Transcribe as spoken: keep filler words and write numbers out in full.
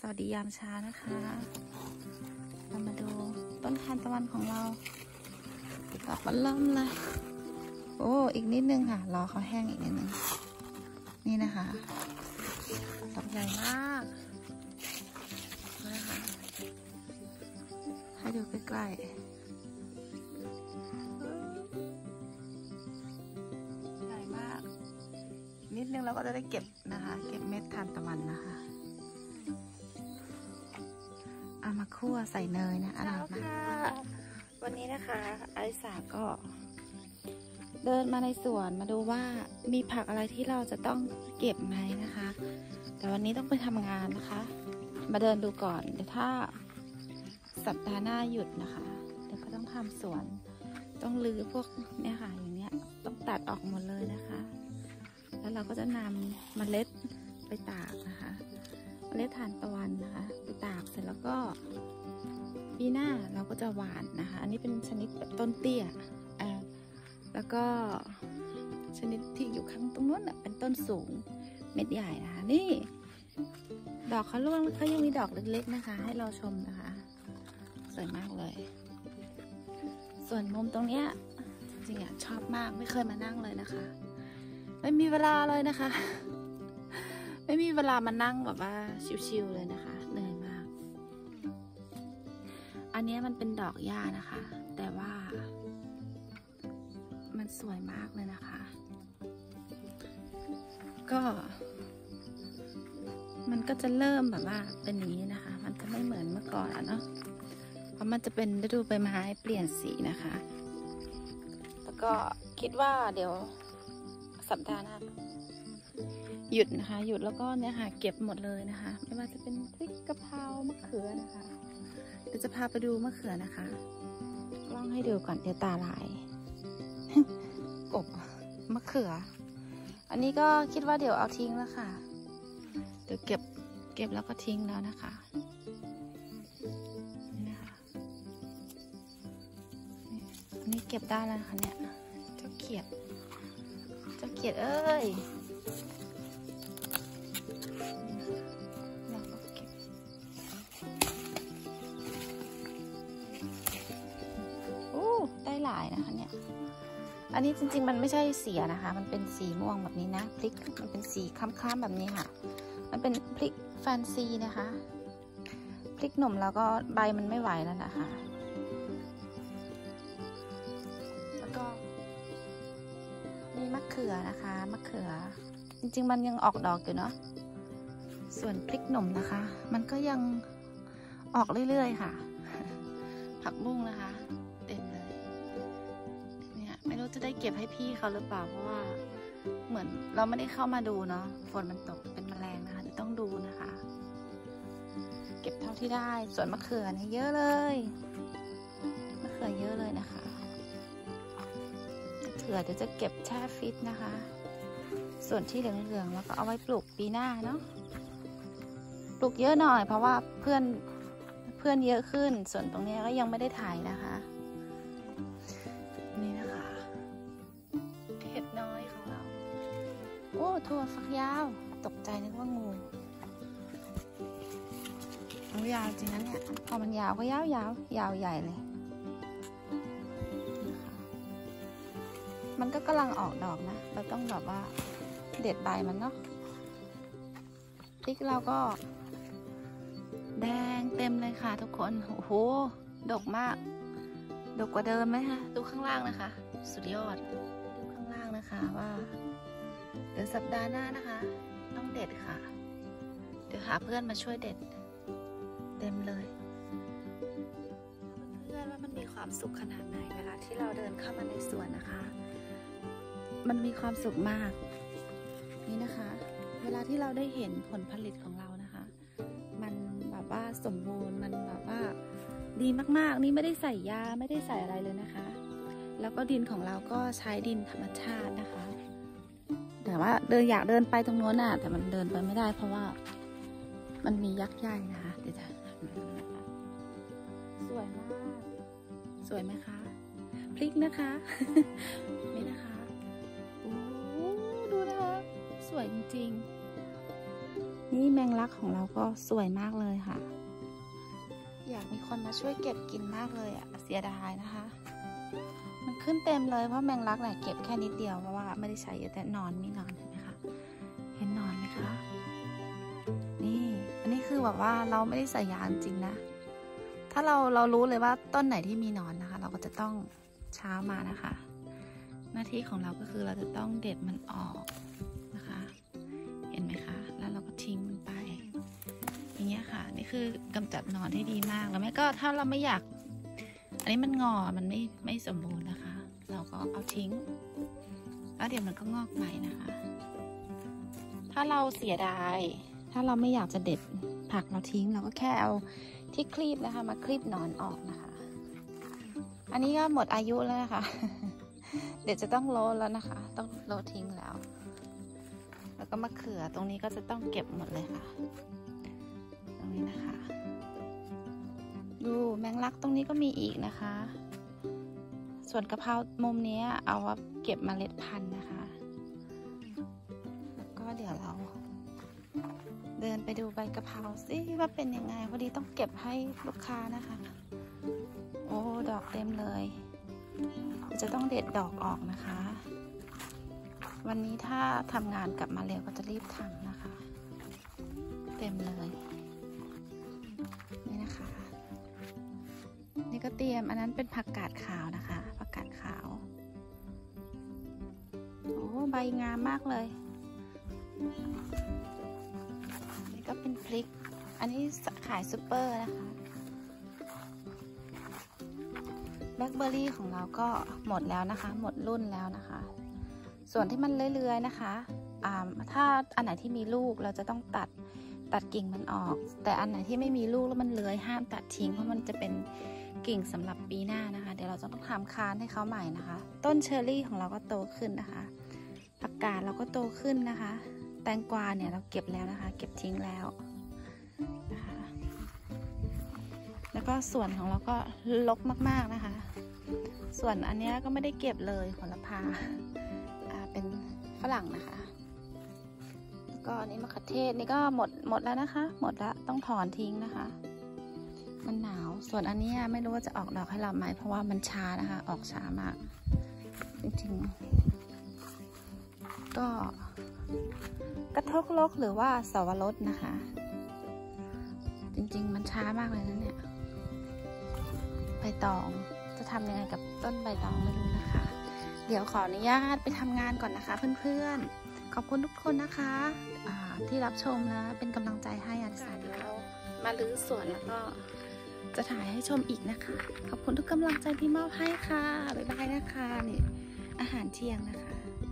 วัสดียามเช้านะคะเรามาดูต้นทานตะวันของเราดอกมันเริ่มเลยโอ้อีกนิดนึงค่ะรอเขาแห้งอีกนิดนึงนี่นะคะดอกใหญ่มากนะคะให้ดูใกล้ๆใหญ่มากนิดนึงเราก็จะได้เก็บนะคะเก็บเม็ดทานตะวันนะคะเอามาคั่วใส่เนยนะอร่อยมากวันนี้นะคะอลิสาก็เดินมาในสวนมาดูว่ามีผักอะไรที่เราจะต้องเก็บไหมนะคะแต่วันนี้ต้องไปทำงานนะคะมาเดินดูก่อนเดี๋ยวถ้าสัปดาห์หน้าหยุดนะคะเดี๋ยวก็ต้องทำสวนต้องรื้อพวกเนี่ยค่ะอย่างเนี้ยต้องตัดออกหมดเลยนะคะแล้วเราก็จะนำเมล็ดไปตากนะคะเมล็ดทานตะวันนะคะไปตากเสร็จแล้วก็ปีหน้าเราก็จะหวานนะคะอันนี้เป็นชนิดแบบต้นเตี้ยอ่าแล้วก็ชนิดที่อยู่ข้างตรงนู้นเป็นต้นสูงเม็ดใหญ่นะคะนี่ดอกเขาร่วงเขายังมีดอกเล็กๆนะคะให้เราชมนะคะสวยมากเลยส่วนมุมตรงเนี้ยจริงๆอ่ะชอบมากไม่เคยมานั่งเลยนะคะไม่มีเวลาเลยนะคะไม่มีเวลามานั่งแบบว่าชิวๆเลยนะคะเหนื่อยมากอันนี้มันเป็นดอกหญ้านะคะแต่ว่ามันสวยมากเลยนะคะก็มันก็จะเริ่มแบบว่าเป็นอย่างนี้นะคะมันจะไม่เหมือนเมื่อก่อนแล้วเนาะเพราะมันจะเป็นฤดูใบไม้เปลี่ยนสีนะคะแล้วก็คิดว่าเดี๋ยวสัปดาห์หน้าหยุดนะคะหยุดแล้วก็เนี่ยค่ะเก็บหมดเลยนะคะไม่ว่าจะเป็นพริกกะเพรามะเขือนะคะเดี๋ยวจะพาไปดูมะเขือนะคะลองให้ดูก่อนเดี๋ยวตาลาย กบมะเขืออันนี้ก็คิดว่าเดี๋ยวเอาทิ้งแล้วค่ะเดี๋ยวเก็บเก็บแล้วก็ทิ้งแล้วนะคะนี่นะคะอันนี้เก็บได้แล้วนะคะเนี่ยเจ้าเขียดเจ้าเขียดเอ้ยหลายนะคะเนี่ยอันนี้จริงๆมันไม่ใช่เสียนะคะมันเป็นสีม่วงแบบนี้นะพริกมันเป็นสีคล้ำๆแบบนี้ค่ะมันเป็นพริกแฟนซีนะคะพริกหนุ่มแล้วก็ใบมันไม่ไหวแล้วนะคะแล้วก็มีมะเขือนะคะมะเขือจริงๆมันยังออกดอกอยู่เนาะส่วนพริกหนุ่มนะคะมันก็ยังออกเรื่อยๆค่ะผักบุ้งนะคะไม่รู้จะได้เก็บให้พี่เขาหรือเปล่าเพราะว่าเหมือนเราไม่ได้เข้ามาดูเนาะฝนมันตกเป็นแมลงนะคะต้องดูนะคะเก็บเท่าที่ได้ส่วนมะเขือเนี่ยเยอะเลยมะเขือเยอะเลยนะคะมะเขือเดี๋ยวจะเก็บแช่ฟิตนะคะส่วนที่เหลืองๆแล้วก็เอาไว้ปลูกปีหน้าเนาะปลูกเยอะหน่อยเพราะว่าเพื่อนเพื่อนเยอะขึ้นส่วนตรงนี้ก็ยังไม่ได้ถ่ายนะคะโอ้ถั่วฝักยาวตกใจนึกว่างูมันยาวจริงนะเนี่ยพอมันยาวก็ยาวยาวยาวใหญ่เลยมันก็กำลังออกดอกนะเราต้องแบบว่าเด็ดใบมันเนาะพริกเราก็แดงเต็มเลยค่ะทุกคนโอ้โหดกมากดกกว่าเดิมไหมคะดูข้างล่างนะคะสุดยอดดูข้างล่างนะคะว่าเดี๋ยวสัปดาห์หน้านะคะต้องเด็ดค่ะเดี๋ยวหาเพื่อนมาช่วยเด็ดเต็มเลยเพื่อนว่ามันมีความสุขขนาดไหนเวลาที่เราเดินเข้ามาในสวนนะคะมันมีความสุขมากนี่นะคะเวลาที่เราได้เห็นผลผลิตของเรานะคะมันแบบว่าสมบูรณ์มันแบบว่าดีมากๆนี่ไม่ได้ใส่ยาไม่ได้ใส่อะไรเลยนะคะแล้วก็ดินของเราก็ใช้ดินธรรมชาตินะคะแต่ว่าเดินอยากเดินไปตรงโน้นน่ะแต่มันเดินไปไม่ได้เพราะว่ามันมียักษ์ใหญ่นะคะเดี๋ยวจะสวยมากสวยไหมคะพริกนะคะนี่นะคะโอ้ดูนะคะสวยจริงๆนี่แมงลักของเราก็สวยมากเลยค่ะอยากมีคนมาช่วยเก็บกินมากเลยอะเสียดายนะคะมันขึ้นเต็มเลยเพราะแมงลักเนี่ยเก็บแค่นิดเดียวเพราะว่าไม่ได้ใช้เยอะแต่นอนไม่นอนเห็นไหมคะเห็นนอนไหมคะนี่อันนี้คือแบบว่าเราไม่ได้ใส่ยาจริงนะถ้าเราเรารู้เลยว่าต้นไหนที่มีนอนนะคะเราก็จะต้องเช้ามานะคะหน้าที่ของเราก็คือเราจะต้องเด็ดมันออกนะคะเห็นไหมคะแล้วเราก็ทิ้งมันไปอย่างเงี้ยค่ะนี่คือกำจัดหนอนได้ดีมากแล้วแม่ก็ถ้าเราไม่อยากอันนี้มันงอมันไม่ไม่สมบูรณ์นะคะเราก็เอาทิ้งแล้วเดี๋ยวมันก็งอกใหม่นะคะถ้าเราเสียดายถ้าเราไม่อยากจะเด็ดผักเราทิ้งเราก็แค่เอาที่คลีบนะคะมาคลีบหนอนออกนะคะอันนี้ก็หมดอายุแล้วนะคะเดี๋ยวจะต้องโลแล้วนะคะต้องโลทิ้งแล้วแล้วก็มะเขือตรงนี้ก็จะต้องเก็บหมดเลยค่ะตรงนี้นะคะดูแมงลักตรงนี้ก็มีอีกนะคะส่วนกะเพรามุมนี้เอาว่าเก็บเมล็ดพันธุ์นะคะแล้วก็เดี๋ยวเราเดินไปดูใบกะเพราซิว่าเป็นยังไงพอดีต้องเก็บให้ลูกค้านะคะโอ้ดอกเต็มเลยจะต้องเด็ดดอกออกนะคะวันนี้ถ้าทำงานกลับมาเร็วก็จะรีบทำนะคะเต็มเลยนี่นะคะนี่ก็เตรียมอันนั้นเป็นผักกาดขาวนะคะผักกาดขาวโอ้ใบงามมากเลยนี่ก็เป็นพริกอันนี้ขายซูเปอร์นะคะแบล็คเบอร์รี่ของเราก็หมดแล้วนะคะหมดรุ่นแล้วนะคะส่วนที่มันเลื้อยๆนะคะถ้าอันไหนที่มีลูกเราจะต้องตัดตัดกิ่งมันออกแต่อันไหนที่ไม่มีลูกแล้วมันเลื้อยห้ามตัดทิ้งเพราะมันจะเป็นกิ่งสำหรับปีหน้านะคะเดี๋ยวเราจะต้องทำคานให้เขาใหม่นะคะต้นเชอร์รี่ของเราก็โตขึ้นนะคะผักกาดเราก็โตขึ้นนะคะแตงกวาเนี่ยเราเก็บแล้วนะคะเก็บทิ้งแล้วนะคะแล้วก็ส่วนของเราก็รกมากๆนะคะส่วนอันนี้ก็ไม่ได้เก็บเลยโหระพาเป็นฝรั่งนะคะแล้วก็อันนี้มะเขือเทศนี่ก็หมดหมดแล้วนะคะหมดแล้วต้องถอนทิ้งนะคะมันหนาวส่วนอันนี้ไม่รู้ว่าจะออกดอกให้เราไหมเพราะว่ามันช้านะคะออกช้ามากจริงๆก็กระทกลกหรือว่าสวรสนะคะจริงๆมันช้ามากเลยนะเนี่ยใบตองจะทำยังไงกับต้นใบตองไม่รู้นะคะเดี๋ยวขออนุญาตไปทำงานก่อนนะคะเพื่อนๆขอบคุณทุกคนนะคะที่รับชมนะเป็นกำลังใจให้อาจารย์เดี๋ยวเรามาลื้อสวนแล้วก็จะถ่ายให้ชมอีกนะคะขอบคุณทุกกำลังใจที่มอบให้ค่ะบ๊ายบายนะคะนี่อาหารเที่ยงนะคะ